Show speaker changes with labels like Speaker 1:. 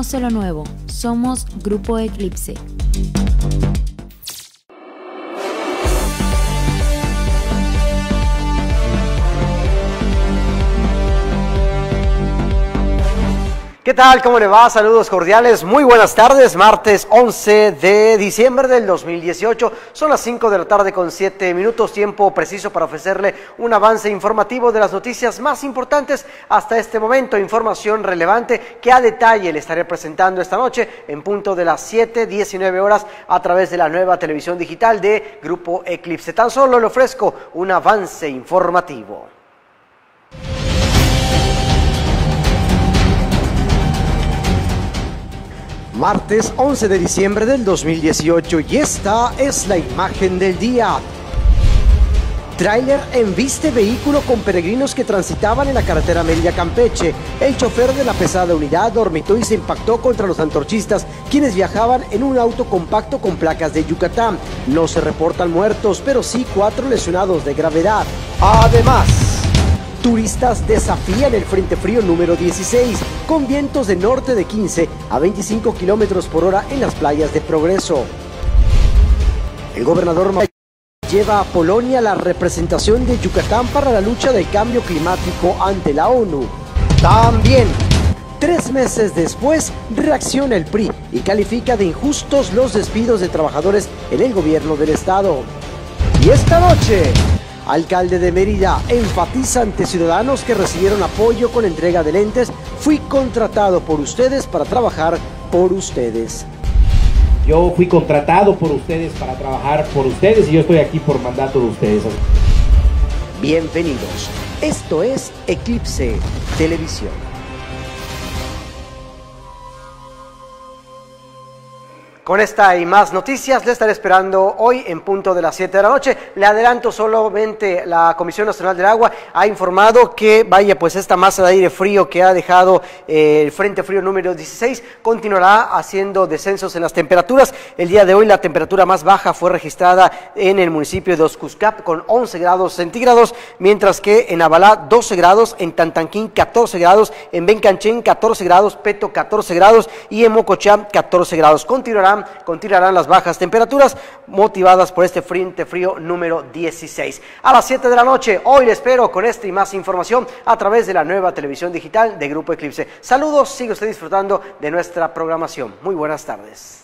Speaker 1: Conoce lo nuevo. Somos Grupo Eclipse.
Speaker 2: ¿Qué tal? ¿Cómo le va? Saludos cordiales, muy buenas tardes, martes 11 de diciembre del 2018, son las 5 de la tarde con 7 minutos, tiempo preciso para ofrecerle un avance informativo de las noticias más importantes hasta este momento, información relevante que a detalle le estaré presentando esta noche en punto de las 7:19 horas a través de la nueva televisión digital de Grupo Eclipse. Tan solo le ofrezco un avance informativo. Martes 11 de diciembre del 2018 y esta es la imagen del día. Tráiler embiste vehículo con peregrinos que transitaban en la carretera Mérida-Campeche. El chofer de la pesada unidad dormitó y se impactó contra los antorchistas, quienes viajaban en un auto compacto con placas de Yucatán. No se reportan muertos, pero sí 4 lesionados de gravedad. Además, turistas desafían el frente frío número 16, con vientos de norte de 15 a 25 kilómetros por hora en las playas de Progreso. El gobernador lleva a Polonia la representación de Yucatán para la lucha del cambio climático ante la ONU. También, 3 meses después, reacciona el PRI y califica de injustos los despidos de trabajadores en el gobierno del estado. Y esta noche, alcalde de Mérida enfatiza ante ciudadanos que recibieron apoyo con entrega de lentes: fui contratado por ustedes para trabajar por ustedes.
Speaker 3: Yo fui contratado por ustedes para trabajar por ustedes y yo estoy aquí por mandato de ustedes.
Speaker 2: Bienvenidos. Esto es Eclipse Televisión. Con esta y más noticias le estaré esperando hoy en punto de las 7 de la noche. Le adelanto solamente, la Comisión Nacional del Agua ha informado que, pues esta masa de aire frío que ha dejado el Frente Frío número 16 continuará haciendo descensos en las temperaturas. El día de hoy la temperatura más baja fue registrada en el municipio de Oxcuscap con 11 grados centígrados, mientras que en Abalá 12 grados, en Tantanquín 14 grados, en Bencanchén 14 grados, Peto 14 grados y en Mocochá 14 grados. Continuarán las bajas temperaturas motivadas por este frente frío número 16. A las 7 de la noche, hoy le espero con esta y más información a través de la nueva televisión digital de Grupo Eclipse. Saludos, sigue usted disfrutando de nuestra programación. Muy buenas tardes.